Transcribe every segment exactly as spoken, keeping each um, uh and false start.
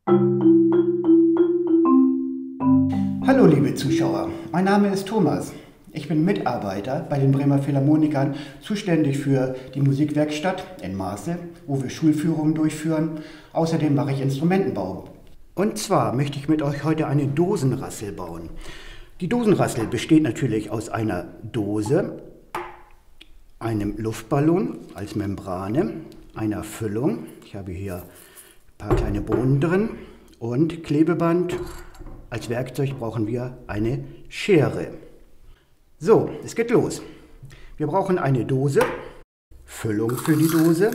Hallo liebe Zuschauer, mein Name ist Thomas. Ich bin Mitarbeiter bei den Bremer Philharmonikern, zuständig für die Musikwerkstatt in Marseille, wo wir Schulführungen durchführen. Außerdem mache ich Instrumentenbau. Und zwar möchte ich mit euch heute eine Dosenrassel bauen. Die Dosenrassel besteht natürlich aus einer Dose, einem Luftballon als Membrane, einer Füllung. Ich habe hier ein paar kleine Bohnen drin und Klebeband. Als Werkzeug brauchen wir eine Schere. So, es geht los. Wir brauchen eine Dose, Füllung für die Dose,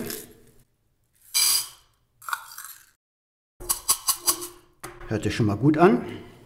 hört sich schon mal gut an,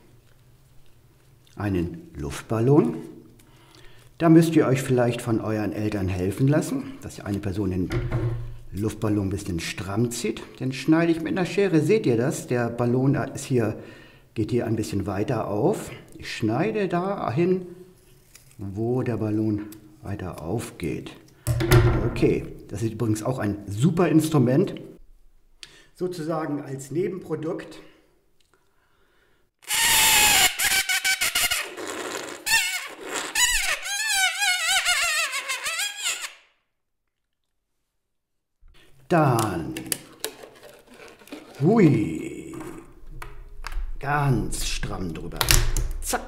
einen Luftballon. Da müsst ihr euch vielleicht von euren Eltern helfen lassen, dass eine Person den Luftballon ein bisschen stramm zieht. Den schneide ich mit einer Schere, seht ihr das? Der Ballon ist hier, geht hier ein bisschen weiter auf. Ich schneide dahin, wo der Ballon weiter aufgeht. Okay, das ist übrigens auch ein super Instrument, sozusagen als Nebenprodukt. Dann, hui, ganz stramm drüber, zack.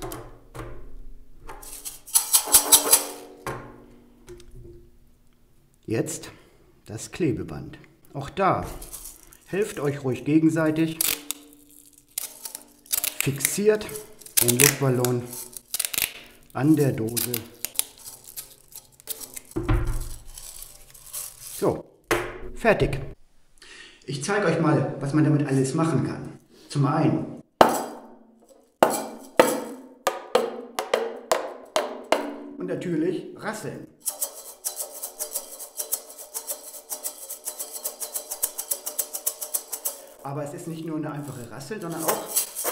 Jetzt das Klebeband. Auch da helft euch ruhig gegenseitig. Fixiert den Luftballon an der Dose. So, fertig. Ich zeige euch mal, was man damit alles machen kann. Zum einen und natürlich rasseln. Aber es ist nicht nur eine einfache Rassel, sondern auch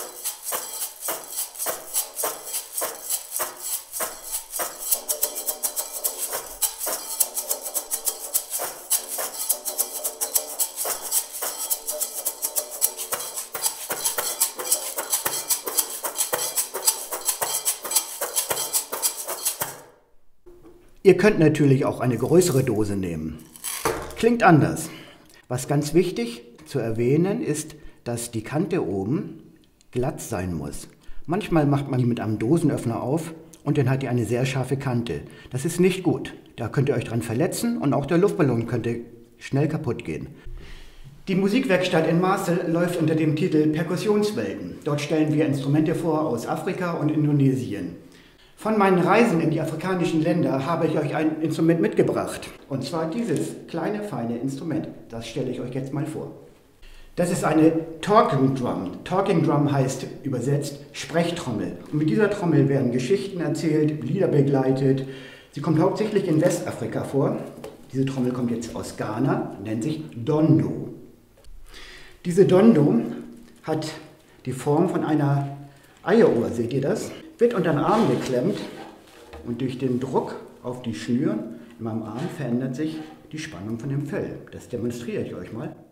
Ihr könnt natürlich auch eine größere Dose nehmen. Klingt anders. Was ganz wichtig zu erwähnen ist, dass die Kante oben glatt sein muss. Manchmal macht man die mit einem Dosenöffner auf und dann hat die eine sehr scharfe Kante. Das ist nicht gut. Da könnt ihr euch dran verletzen und auch der Luftballon könnte schnell kaputt gehen. Die Musikwerkstatt in Marseille läuft unter dem Titel Perkussionswelten. Dort stellen wir Instrumente vor aus Afrika und Indonesien. Von meinen Reisen in die afrikanischen Länder habe ich euch ein Instrument mitgebracht. Und zwar dieses kleine, feine Instrument. Das stelle ich euch jetzt mal vor. Das ist eine Talking Drum. Talking Drum heißt übersetzt Sprechtrommel. Und mit dieser Trommel werden Geschichten erzählt, Lieder begleitet. Sie kommt hauptsächlich in Westafrika vor. Diese Trommel kommt jetzt aus Ghana, nennt sich Dondo. Diese Dondo hat die Form von einer Eieruhr, seht ihr das? Wird unter den Arm geklemmt und durch den Druck auf die Schnüren in meinem Arm verändert sich die Spannung von dem Fell. Das demonstriere ich euch mal.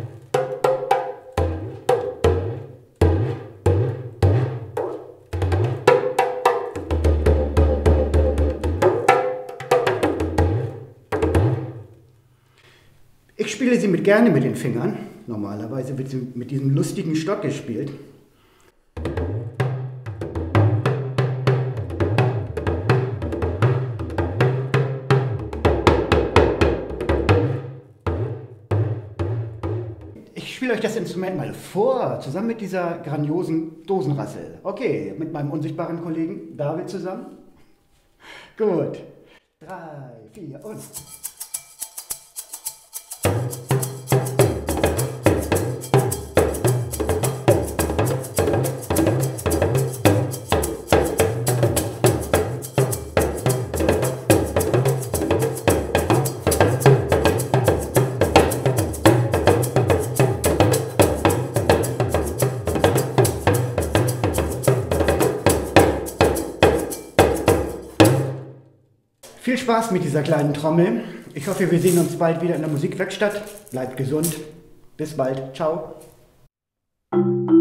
Ich spiele sie mit gerne mit den Fingern. Normalerweise wird sie mit diesem lustigen Stock gespielt. Ich spiele euch das Instrument mal vor, zusammen mit dieser grandiosen Dosenrassel. Okay, mit meinem unsichtbaren Kollegen David zusammen. Gut. Drei, vier und... Viel Spaß mit dieser kleinen Trommel. Ich hoffe, wir sehen uns bald wieder in der Musikwerkstatt. Bleibt gesund. Bis bald. Ciao. Musik